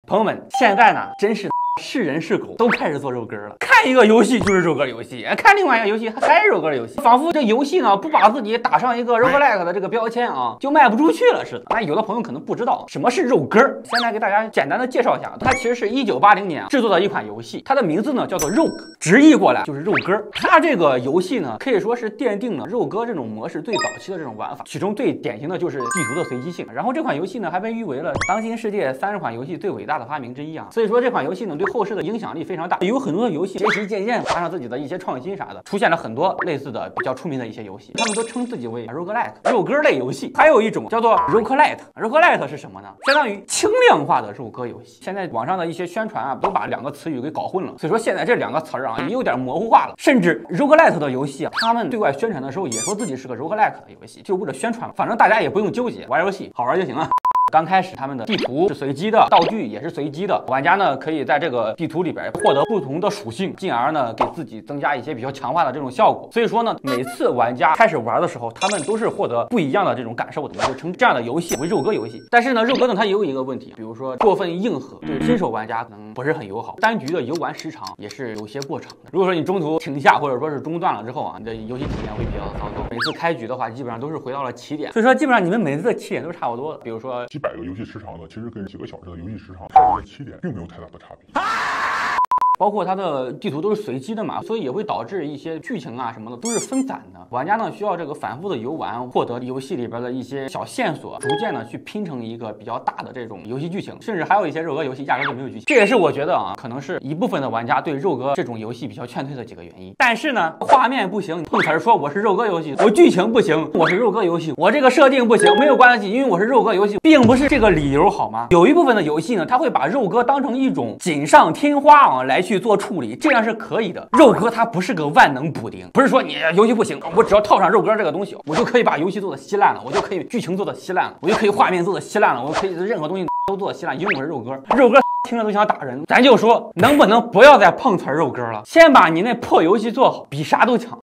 朋友们，现在呢，真是是人是狗都开始做肉鸽了。看一个游戏就是肉鸽游戏，看另外一个游戏还是肉鸽游戏，仿佛这游戏呢不把自己打上一个 roguelike 的这个标签啊，就卖不出去了似的。那有的朋友可能不知道什么是肉鸽，先来给大家简单的介绍一下，它其实是1980年制作的一款游戏，它的名字呢叫做 Rogue， 直译过来就是肉鸽。它这个游戏呢可以说是奠定了肉鸽这种模式最早期的这种玩法，其中最典型的就是地图的随机性。然后这款游戏呢还被誉为了当今世界30款游戏最伟大的发明之一啊，所以说这款游戏呢对后世的影响力非常大，有很多的游戏渐渐加上自己的一些创新啥的，出现了很多类似的比较出名的一些游戏，他们都称自己为 roguelike 肉鸽类游戏。还有一种叫做 roguelite 是什么呢？相当于轻量化的肉鸽游戏。现在网上的一些宣传啊，都把两个词语给搞混了，所以说现在这两个词啊也有点模糊化了。甚至 roguelite 的游戏啊，他们对外宣传的时候也说自己是个 roguelike 的游戏，就为了宣传，反正大家也不用纠结，玩游戏好玩就行了。刚开始他们的地图是随机的，道具也是随机的，玩家呢可以在这个地图里边获得不同的属性，进而呢给自己增加一些比较强化的这种效果。所以说呢，每次玩家开始玩的时候，他们都是获得不一样的这种感受的，就称这样的游戏为肉鸽游戏。但是呢，肉鸽呢它也有一个问题，比如说过分硬核，对新手玩家可能不是很友好，单局的游玩时长也是有些过长的。如果说你中途停下或者说是中断了之后啊，你的游戏体验会比较糟糕。每次开局的话，基本上都是回到了起点，所以说基本上你们每次的起点都是差不多的。比如说几百个游戏时长的，其实跟几个小时的游戏时长开始的起点并没有太大的差别。 包括它的地图都是随机的嘛，所以也会导致一些剧情啊什么的都是分散的。玩家呢需要这个反复的游玩，获得游戏里边的一些小线索，逐渐的去拼成一个比较大的这种游戏剧情。甚至还有一些肉鸽游戏压根就没有剧情，这也是我觉得啊，可能是一部分的玩家对肉鸽这种游戏比较劝退的几个原因。但是呢，画面不行，碰瓷儿说我是肉鸽游戏，我剧情不行，我是肉鸽游戏，我这个设定不行，没有关系，因为我是肉鸽游戏，并不是这个理由好吗？有一部分的游戏呢，它会把肉鸽当成一种锦上添花啊来去做处理。这样是可以的，肉鸽它不是个万能补丁，不是说你游戏不行，我只要套上肉鸽这个东西，我就可以把游戏做的稀烂了，我就可以剧情做的稀烂了，我就可以画面做的稀烂了，我可以任何东西都做的稀烂，因为我是肉鸽。肉鸽听着都想打人，咱就说能不能不要再碰瓷肉鸽了，先把你那破游戏做好，比啥都强。